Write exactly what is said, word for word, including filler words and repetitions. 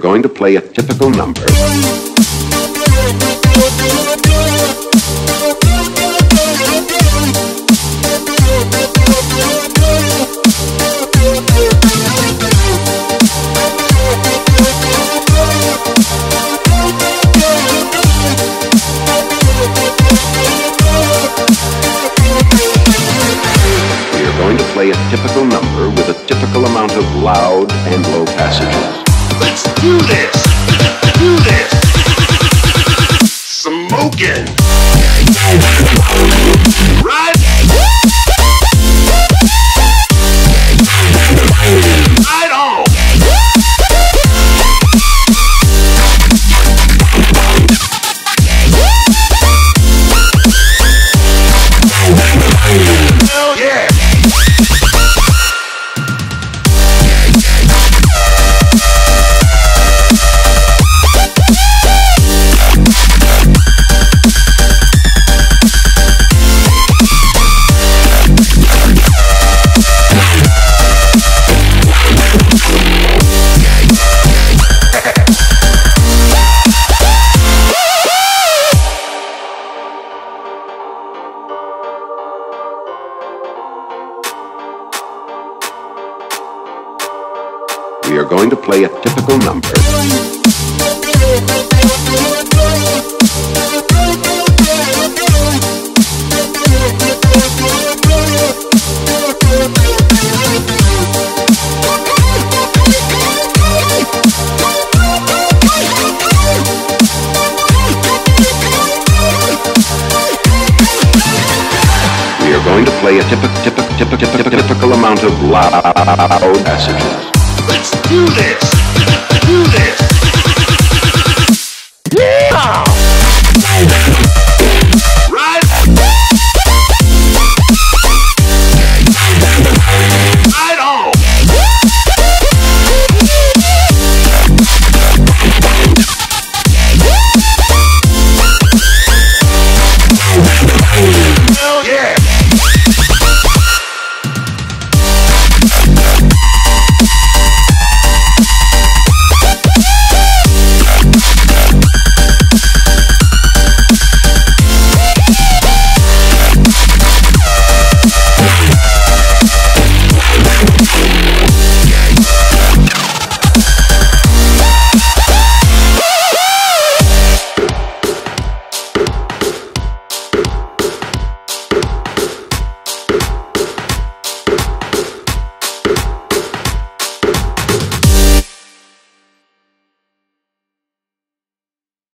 going to play a typical number. We are going to play a typical number with a typical amount of loud and low passages. Let's do this! Do this! Smoking! Right? Right on! Hell yeah! We are going to play a typical number. We are going to play a typical, typical, typical, typical amount of loud passages. Let's do this! Do